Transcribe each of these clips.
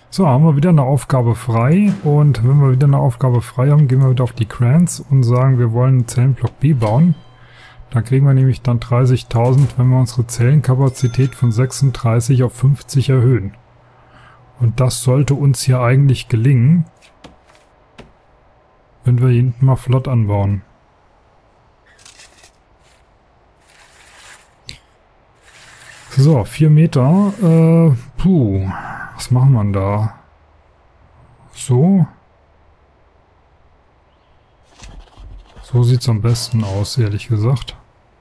So, haben wir wieder eine Aufgabe frei und wenn wir wieder eine Aufgabe frei haben, gehen wir wieder auf die Crans und sagen, wir wollen einen Zellenblock B bauen. Da kriegen wir nämlich dann 30.000, wenn wir unsere Zellenkapazität von 36 auf 50 erhöhen. Und das sollte uns hier eigentlich gelingen, wenn wir hier hinten mal flott anbauen. So, 4 Meter. Was machen wir denn da? So. So sieht es am besten aus, ehrlich gesagt.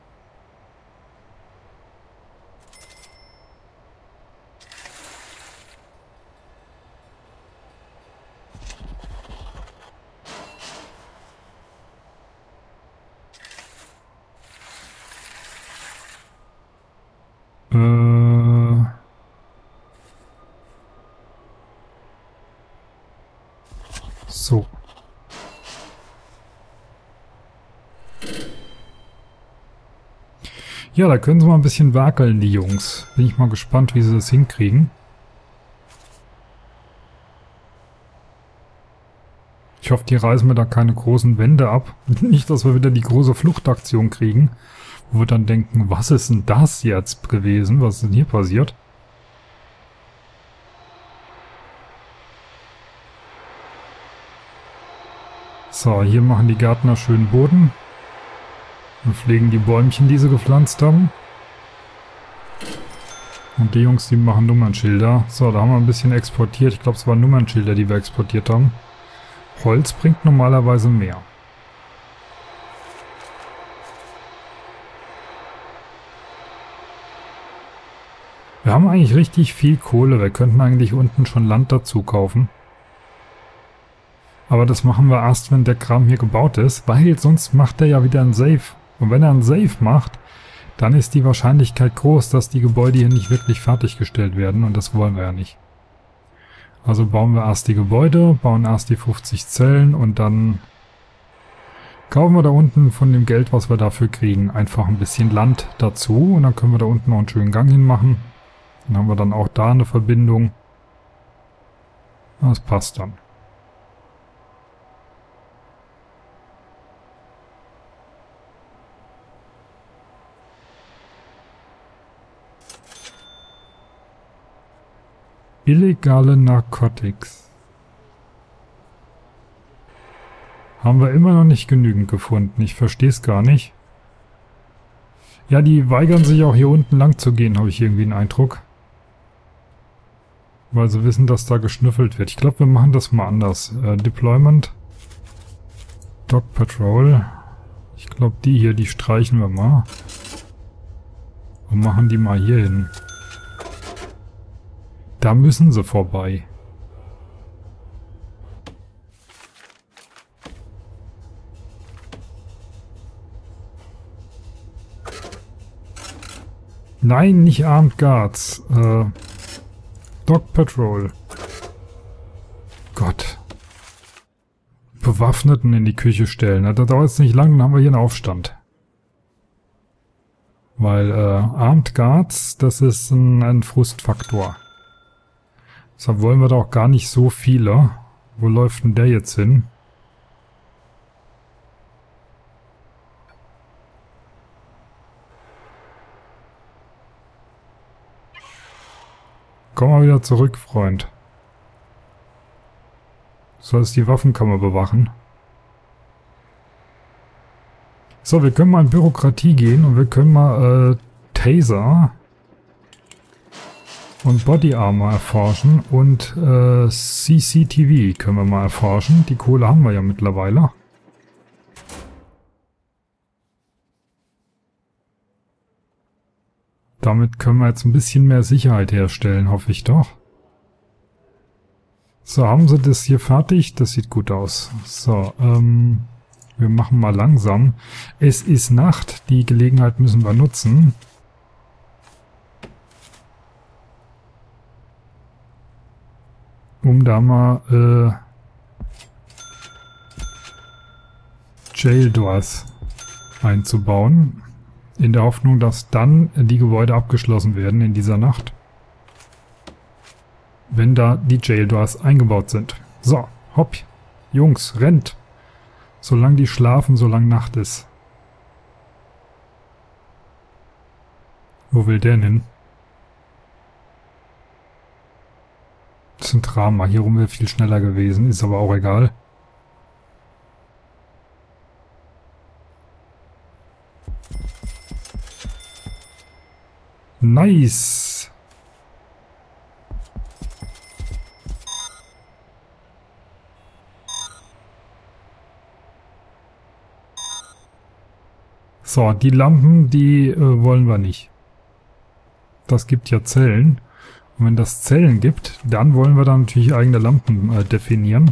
So. Ja, da können sie mal ein bisschen werkeln, die Jungs. Bin ich mal gespannt, wie sie das hinkriegen. Ich hoffe, die reißen mir da keine großen Wände ab. Nicht, dass wir wieder die große Fluchtaktion kriegen, wo wir dann denken, was ist denn das jetzt gewesen? Was ist denn hier passiert? So, hier machen die Gärtner schön Boden. Und pflegen die Bäumchen, die sie gepflanzt haben. Und die Jungs, die machen Nummernschilder. So, da haben wir ein bisschen exportiert. Ich glaube, es waren Nummernschilder, die wir exportiert haben. Holz bringt normalerweise mehr. Wir haben eigentlich richtig viel Kohle. Wir könnten eigentlich unten schon Land dazu kaufen. Aber das machen wir erst, wenn der Kram hier gebaut ist, weil sonst macht er ja wieder ein Save. Und wenn er ein Save macht, dann ist die Wahrscheinlichkeit groß, dass die Gebäude hier nicht wirklich fertiggestellt werden und das wollen wir ja nicht. Also bauen wir erst die Gebäude, bauen erst die 50 Zellen und dann kaufen wir da unten von dem Geld, was wir dafür kriegen, einfach ein bisschen Land dazu und dann können wir da unten noch einen schönen Gang hinmachen. Dann haben wir dann auch da eine Verbindung. Das passt dann. Illegale Narcotics. Haben wir immer noch nicht genügend gefunden. Ich verstehe es gar nicht. Ja, die weigern sich auch hier unten lang zu gehen, habe ich irgendwie den Eindruck. Weil sie wissen, dass da geschnüffelt wird. Ich glaube, wir machen das mal anders. Deployment. Dog Patrol. Ich glaube, die hier, die streichen wir mal. Und machen die mal hier hin. Da müssen sie vorbei. Nein, nicht Armed Guards. Dog Patrol. Gott. Bewaffneten in die Küche stellen. Da dauert es nicht lang, dann haben wir hier einen Aufstand. Weil Armed Guards, das ist ein Frustfaktor. Deshalb wollen wir da auch gar nicht so viele. Wo läuft denn der jetzt hin? Komm mal wieder zurück, Freund. Du sollst die Waffenkammer bewachen. So, wir können mal in Bürokratie gehen und wir können mal Taser und Body Armor erforschen und CCTV können wir mal erforschen. Die Kohle haben wir ja mittlerweile. Damit können wir jetzt ein bisschen mehr Sicherheit herstellen, hoffe ich doch. So, haben sie das hier fertig? Das sieht gut aus. So, wir machen mal langsam. Es ist Nacht, die Gelegenheit müssen wir nutzen. Um da mal Jail Doors einzubauen. In der Hoffnung, dass dann die Gebäude abgeschlossen werden in dieser Nacht. wenn da die Jaildoors eingebaut sind. So, hopp. Jungs, rennt. Solange die schlafen, solange Nacht ist. Wo will der hin? Das ist ein Drama. Hier rum wäre viel schneller gewesen. Ist aber auch egal. Nice. So, die Lampen, die wollen wir nicht. Das gibt ja Zellen. Und wenn das Zellen gibt, dann wollen wir da natürlich eigene Lampen definieren.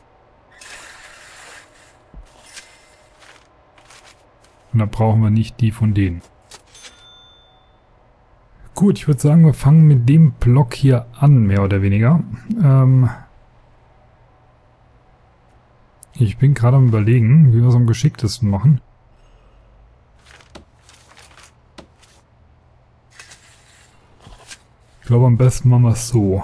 Und dann brauchen wir nicht die von denen. Gut, ich würde sagen, wir fangen mit dem Block hier an, mehr oder weniger. Ich bin gerade am Überlegen, wie wir es am geschicktesten machen. Ich glaube, am besten machen wir es so.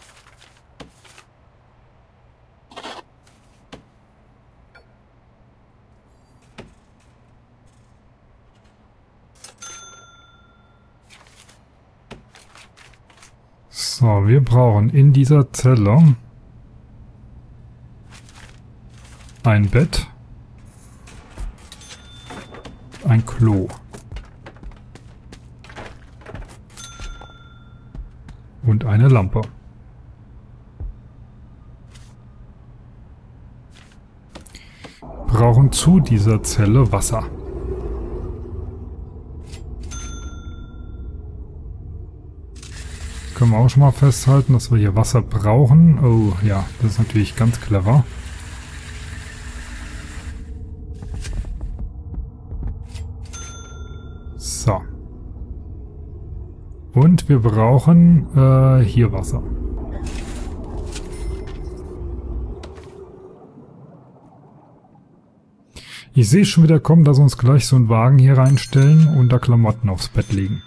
So, wir brauchen in dieser Zelle ein Bett, ein Klo und eine Lampe. Brauchen zu dieser Zelle Wasser. Können wir auch schon mal festhalten, dass wir hier Wasser brauchen. Oh ja, das ist natürlich ganz clever. So. Und wir brauchen hier Wasser. Ich sehe schon wieder kommen, dass wir uns gleich so einen Wagen hier reinstellen und da Klamotten aufs Bett legen.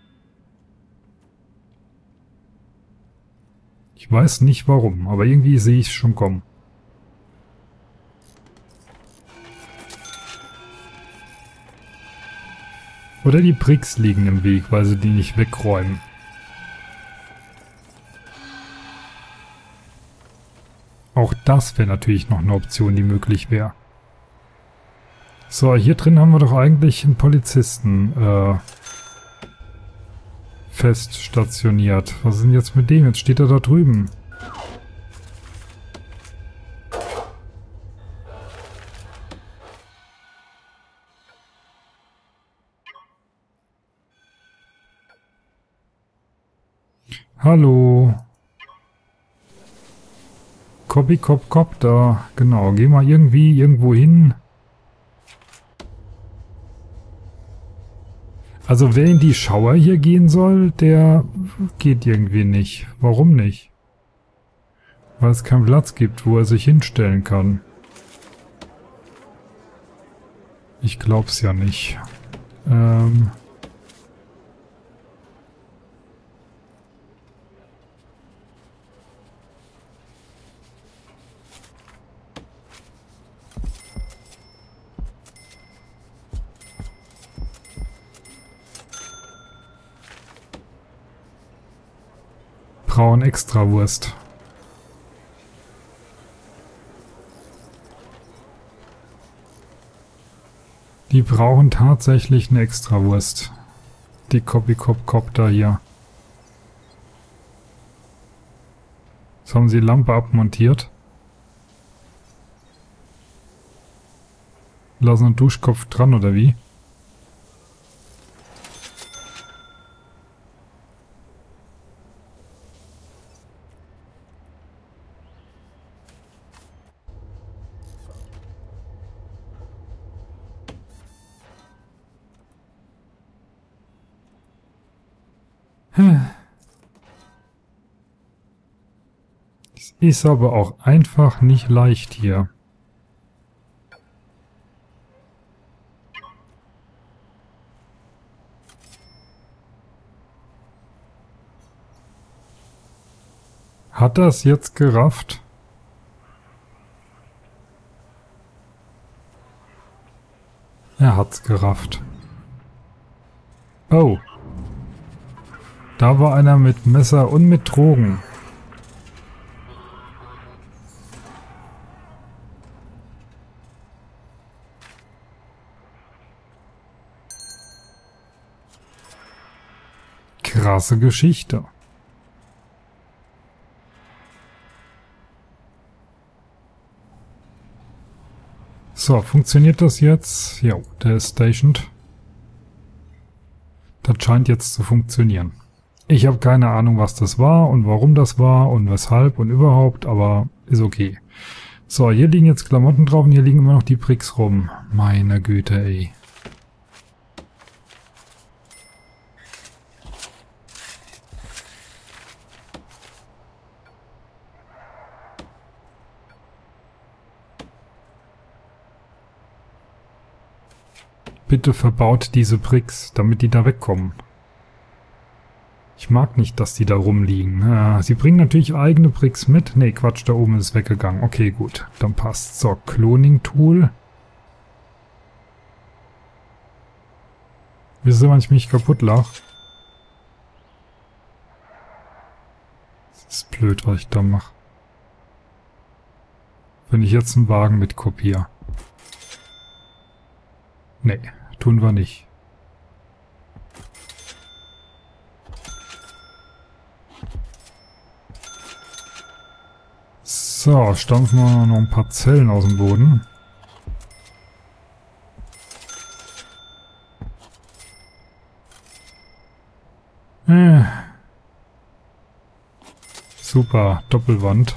Ich weiß nicht warum, aber irgendwie sehe ich es schon kommen. Oder die Bricks liegen im Weg, weil sie die nicht wegräumen. Auch das wäre natürlich noch eine Option, die möglich wäre. So, hier drin haben wir doch eigentlich einen Polizisten fest stationiert. Was ist denn jetzt mit dem? Jetzt steht er da drüben. Hallo. Copy, Cop, da. Genau, geh mal irgendwie irgendwo hin. Also wer in die Schauer hier gehen soll, der geht irgendwie nicht. Warum nicht? Weil es keinen Platz gibt, wo er sich hinstellen kann. Ich glaub's ja nicht. Braun Extrawurst. Die brauchen tatsächlich eine Extrawurst. Die Copter hier. Jetzt haben sie die Lampe abmontiert. Lassen einen Duschkopf dran, oder wie? Es ist aber auch einfach nicht leicht hier. Hat er es jetzt gerafft? Er hat's gerafft. Oh. Da war einer mit Messer und mit Drogen. Krasse Geschichte. So, funktioniert das jetzt? Ja, der ist stationed. Das scheint jetzt zu funktionieren. Ich habe keine Ahnung, was das war und warum das war und weshalb und überhaupt, aber ist okay. So, hier liegen jetzt Klamotten drauf und hier liegen immer noch die Bricks rum. Meine Güte, ey. Bitte verbaut diese Bricks, damit die da wegkommen. Ich mag nicht, dass die da rumliegen. Ja, sie bringen natürlich eigene Bricks mit. Ne, Quatsch, da oben ist weggegangen. Okay, gut, dann passt. So, Cloning-Tool. Wisst ihr, wann ich mich kaputt lach? Das ist blöd, was ich da mache. Wenn ich jetzt einen Wagen mitkopiere. Nee, tun wir nicht. So, stampfen wir noch ein paar Zellen aus dem Boden. Super, Doppelwand.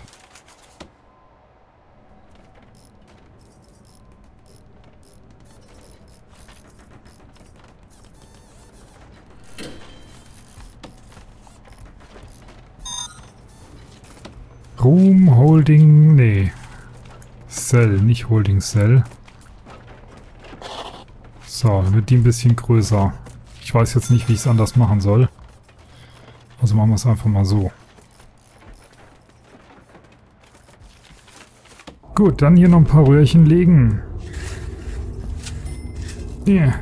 Room, Holding, nee. Cell, nicht Holding Cell. So, dann wird die ein bisschen größer. Ich weiß jetzt nicht, wie ich es anders machen soll. Also machen wir es einfach mal so. Gut, dann hier noch ein paar Röhrchen legen. Yeah.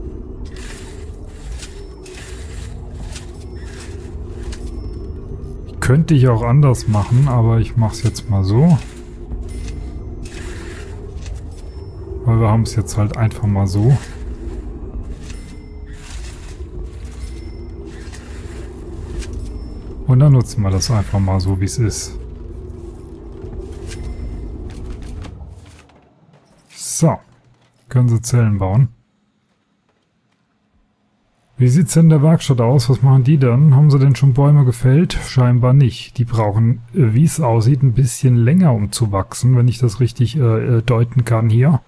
Könnte ich auch anders machen, aber ich mache es jetzt mal so. Weil wir haben es jetzt halt einfach mal so. Und dann nutzen wir das einfach mal so, wie es ist. So. Können Sie Zellen bauen. Wie sieht es denn in der Werkstatt aus? Was machen die dann? Haben sie denn schon Bäume gefällt? Scheinbar nicht. Die brauchen, wie es aussieht, ein bisschen länger, um zu wachsen, wenn ich das richtig deuten kann hier.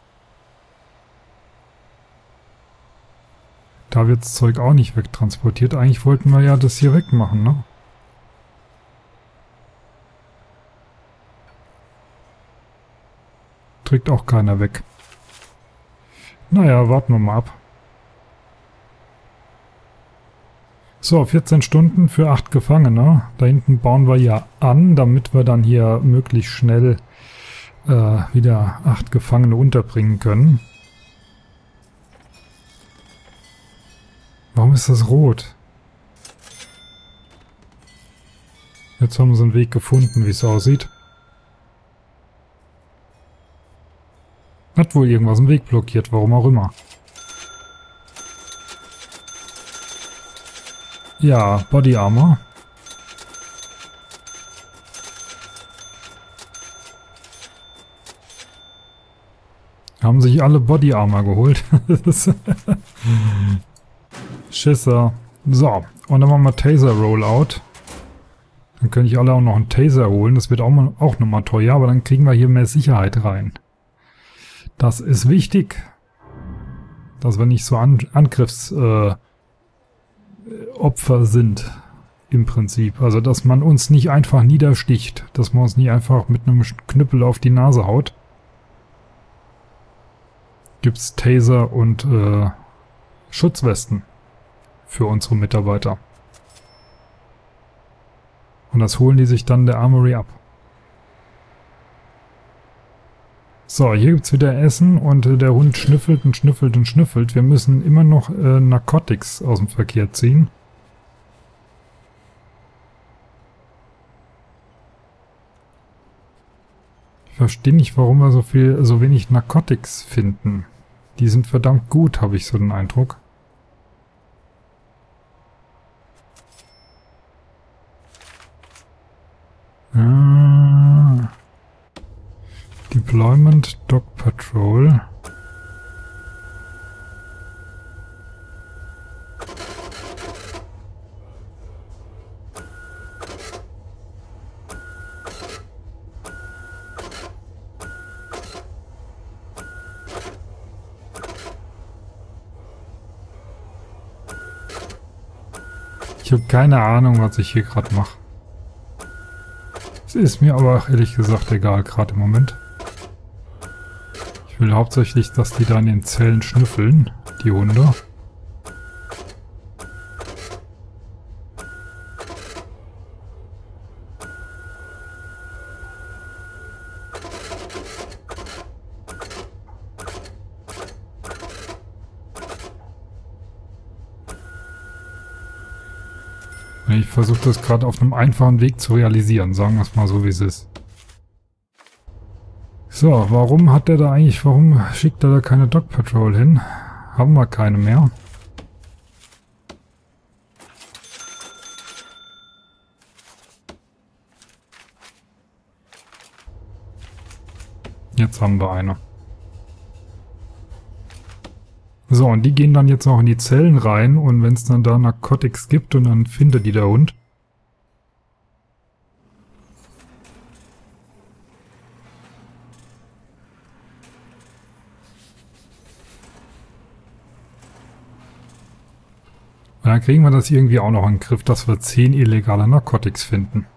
Da wird das Zeug auch nicht wegtransportiert. Eigentlich wollten wir ja das hier wegmachen, ne? Trägt auch keiner weg. Naja, warten wir mal ab. So, 14 Stunden für 8 Gefangene. Da hinten bauen wir ja an, damit wir dann hier möglichst schnell wieder 8 Gefangene unterbringen können. Warum ist das rot? Jetzt haben sie einen Weg gefunden, wie es aussieht. Hat wohl irgendwas einen Weg blockiert, warum auch immer. Ja, Body Armor. Haben sich alle Body Armor geholt. Schisser. So, und dann machen wir Taser Rollout. Dann könnte ich alle auch noch einen Taser holen. Das wird auch nochmal teuer, aber dann kriegen wir hier mehr Sicherheit rein. Das ist wichtig. Dass wir nicht so Angriffsopfer sind. Im Prinzip. Also, dass man uns nicht einfach niedersticht. Dass man uns nicht einfach mit einem Knüppel auf die Nase haut. Gibt's Taser und Schutzwesten für unsere Mitarbeiter. Und das holen die sich dann der Armory ab. So, hier gibt es wieder Essen und der Hund schnüffelt und schnüffelt und schnüffelt. Wir müssen immer noch Narcotics aus dem Verkehr ziehen. Ich verstehe nicht, warum wir so wenig Narcotics finden. Die sind verdammt gut, habe ich so den Eindruck. Deployment Dog Patrol. Ich habe keine Ahnung, was ich hier gerade mache. Es ist mir aber auch ehrlich gesagt egal, gerade im Moment. Ich will hauptsächlich, dass die da in den Zellen schnüffeln, die Hunde. Ich versuche das gerade auf einem einfachen Weg zu realisieren, sagen wir es mal so, wie es ist. So, warum schickt er da keine Dog Patrol hin? Haben wir keine mehr. Jetzt haben wir eine. So, und die gehen dann jetzt auch in die Zellen rein und wenn es dann da Narcotics gibt und dann findet die der Hund. Und dann kriegen wir das irgendwie auch noch in den Griff, dass wir 10 illegale Narcotics finden.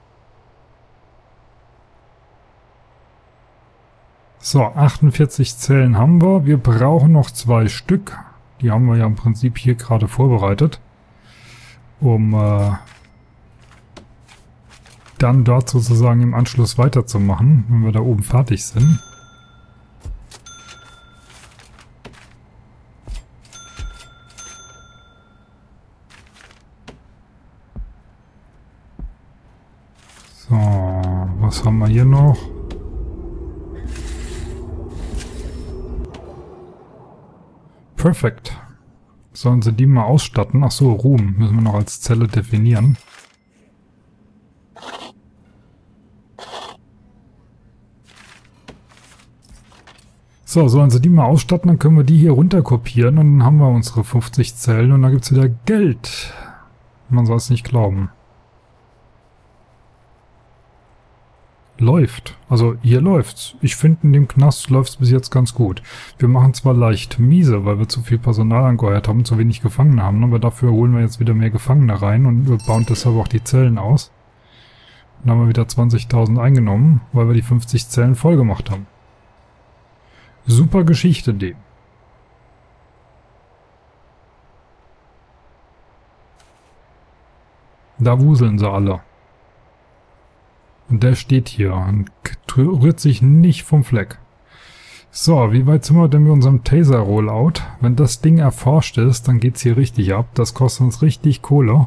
So, 48 Zellen haben wir. Wir brauchen noch 2 Stück. Die haben wir ja im Prinzip hier gerade vorbereitet. Um dann dort sozusagen im Anschluss weiterzumachen, wenn wir da oben fertig sind. So, was haben wir hier noch? Perfekt. Sollen sie die mal ausstatten? Ach so, Ruhm müssen wir noch als Zelle definieren. So, sollen sie die mal ausstatten, dann können wir die hier runter kopieren und dann haben wir unsere 50 Zellen und dann gibt es wieder Geld. Man soll es nicht glauben. Läuft. Also hier läuft's. Ich finde, in dem Knast läuft's bis jetzt ganz gut. Wir machen zwar leicht miese, weil wir zu viel Personal angeheuert haben, zu wenig Gefangene haben, aber dafür holen wir jetzt wieder mehr Gefangene rein und wir bauen deshalb auch die Zellen aus. Dann haben wir wieder 20.000 eingenommen, weil wir die 50 Zellen voll gemacht haben. Super Geschichte, dem. Da wuseln sie alle. Und der steht hier und rührt sich nicht vom Fleck. So, wie weit sind wir denn mit unserem Taser-Rollout? Wenn das Ding erforscht ist, dann geht's hier richtig ab. Das kostet uns richtig Kohle.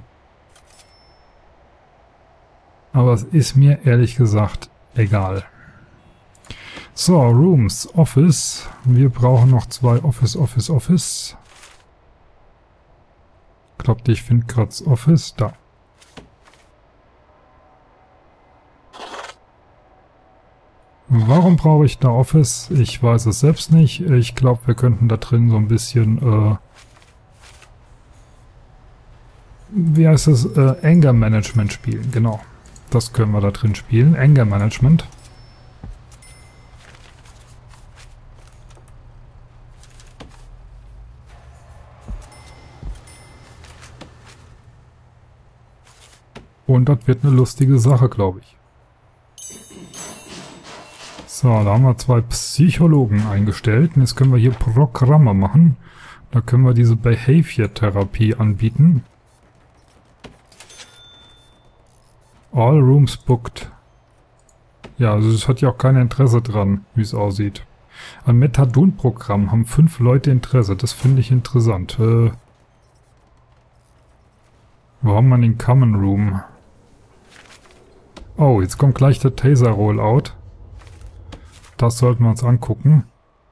Aber es ist mir ehrlich gesagt egal. So, Rooms, Office. Wir brauchen noch 2 Office. Glaubt ihr, ich finde gerade das Office? Da. Warum brauche ich da Office? Ich weiß es selbst nicht. Ich glaube, wir könnten da drin so ein bisschen, wie heißt es? Anger Management spielen. Genau. Das können wir da drin spielen. Anger Management. Und das wird eine lustige Sache, glaube ich. So, da haben wir 2 Psychologen eingestellt. Und jetzt können wir hier Programme machen. Da können wir diese Behavior-Therapie anbieten. All rooms booked. Ja, also es hat ja auch kein Interesse dran, wie es aussieht. Am Methadon-Programm haben 5 Leute Interesse. Das finde ich interessant. Wo haben wir den Common Room? Oh, jetzt kommt gleich der Taser-Rollout. Das sollten wir uns angucken.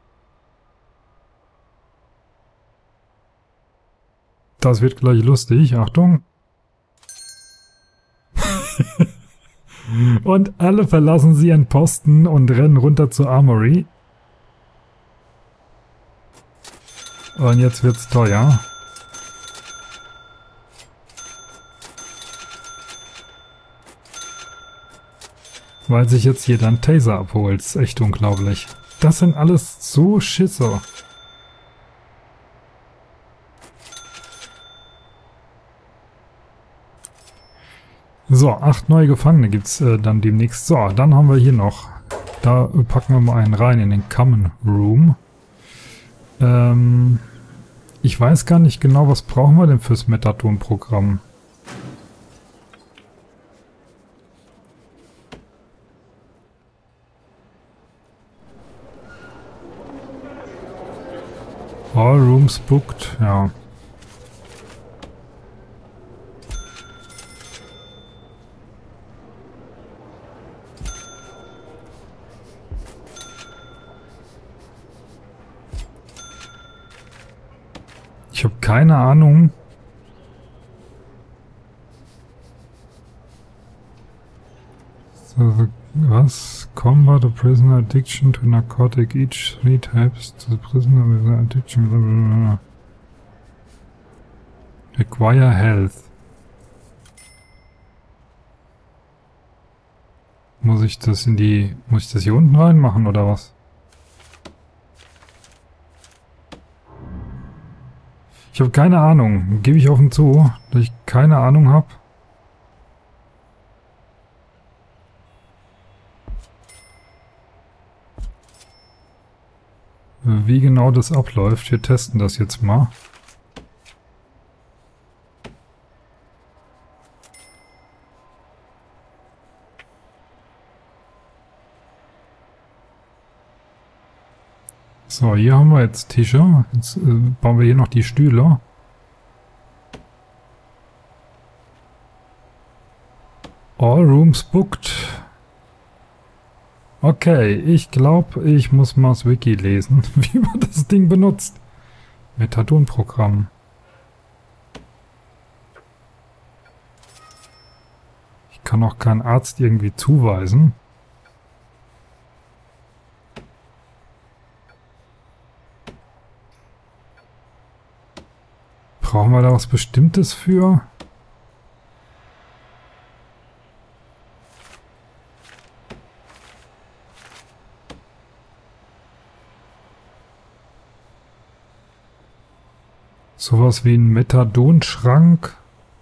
Das wird gleich lustig. Achtung. Und alle verlassen sie ihren Posten und rennen runter zur Armory. Und jetzt wird's teuer. Weil sich jetzt jeder einen Taser abholt. Ist echt unglaublich. Das sind alles so Schisser. So, 8 neue Gefangene gibt's dann demnächst. So, dann haben wir hier noch. Da packen wir mal einen rein in den Common Room. Ich weiß gar nicht genau, was brauchen wir denn fürs Methadon-Programm? All rooms booked, ja. Ich habe keine Ahnung. So, was? Combat a prisoner addiction to narcotic. Each 3 types to the prisoner with an addiction. Blablabla. Require health. Muss ich das hier unten reinmachen oder was? Ich habe keine Ahnung. Gebe ich offen zu, dass ich keine Ahnung habe. Wie genau das abläuft. Wir testen das jetzt mal. So, hier haben wir jetzt Tische. Jetzt bauen wir hier noch die Stühle. All rooms booked. Okay, ich glaube, ich muss mal das Wiki lesen, wie man das Ding benutzt. Methadon-Programm. Ich kann auch keinen Arzt irgendwie zuweisen. Brauchen wir da was Bestimmtes für? Sowas wie ein Methadon-Schrank.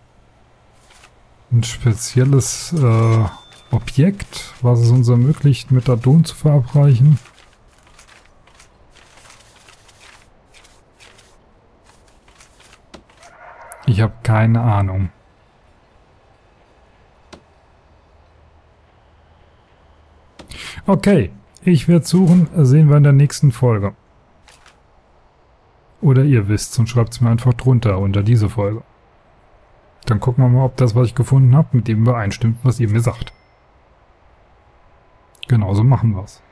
Ein spezielles Objekt, was es uns ermöglicht, Methadon zu verabreichen. Ich habe keine Ahnung. Okay, ich werde suchen, sehen wir in der nächsten Folge. Oder ihr wisst und schreibt es mir einfach drunter unter diese Folge. Dann gucken wir mal, ob das, was ich gefunden habe, mit dem übereinstimmt, was ihr mir sagt. Genauso machen wir es.